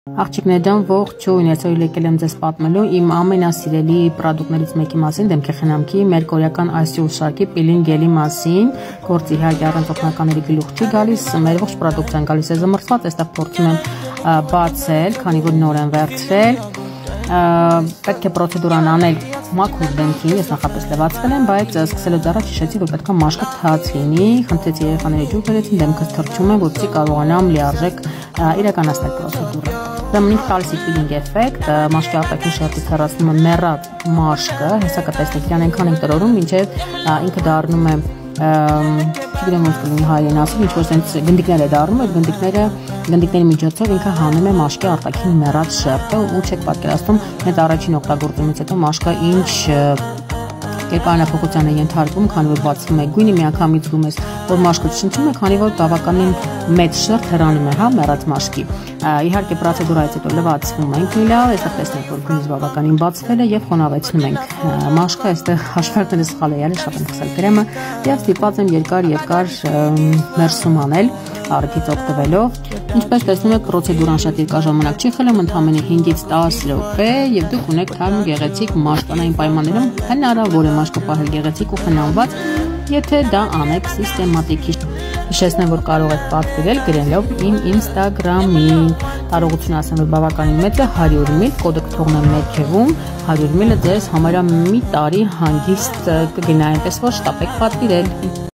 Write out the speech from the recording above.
Աղջիկներ ջան, ողջույն, այսօր եկել եմ ձեզ պատմելու իմ ամենասիրելի պրոդուկտներից մեկի մասին, դեմքի խնամքի, մեր կորեական ICU շարքի պիլինգ գելի մասին, գործ իհարկե առանց օգնականների գլուխ չի գալիս, մեր ողջ պրոդուկցիան գալիս է զմռցված, այստեղ փորձում եմ բացել, քանի որ նոր եմ վերցրել, պետք է պրոցեդուրան անել մաքուր դեմքին, ես նախապես լվացվել եմ, բայց սկսելուց առաջ հիշեցի, որ պետք է մաշկը թաց լինի, խնդրեցի երեխաների ջուր բերեցին, դեմքս թրջում է, որպեսզի կարողանամ լիարժեք իրականացնել պրոցեդուրը։ Ուրեմն տալիս է պիլինգ էֆեկտ, մաշկի արտաքին շերտից հեռացնում է մեռած մաշկը, հեսա կտեսնեք, իրան այնքան ենք տրորում, մինչև ինքը դառնում է չգիտեմ ոնց կլինի հայերեն ասել, ինչ որ sense գնդիկներ է դառնում, այդ գնդիկների միջոցով ինքը հանում է մաշկի արտաքին մեռած շերտը ու չեք պատկերացնում, այդ առաջին օգտագործումից հետո մաշկը ինչ կերպարանափոխության է ենթարկվում, քանի որ բացվում է գույնը, միանգամից զգում ես, որ մաշկը շնչում է, քանի որ բավականին մեծ շերտ հեռանում է, հա, մեռած մաշկի։ Իհարկե պրոցեդուրայից հետո լվացվում ենք լավ, այստեղ տեսնենք, որ գույնը բավականին բացվել է եւ խոնավեցնում ենք մաշկը, այստեղ հաշվարկները սխալ է յալի, շատ եմ խսել կրեմը եւ ստիպված եմ երկար մերսում անել առիթից օգտվելով։ Ինչպես տեսնում եք, պրոցեդուրան շատ երկար ժամանակ չի խլում, ընդամենը 5-ից 10 րոպե եւ դուք ունեք թարմ գեղեցիկ մաշկանային պայմաններում հնարավոր է մաշկը պահել գեղեցիկ ու խնամված, եթե դա անեք սիստեմատիկ։ Հիշեցնեմ, որ կարող եք պատվիրել գրելով իմ Instagram-ին։ Տարողությունը ասեմ, որ բավականին մեծ է, 100 միլ, կոդը կթողնեմ ներքևում, 100 միլը ձեզ համարյա մի տարի հանգիստ կգնա, այնպես որ շտապեք պատվիրել։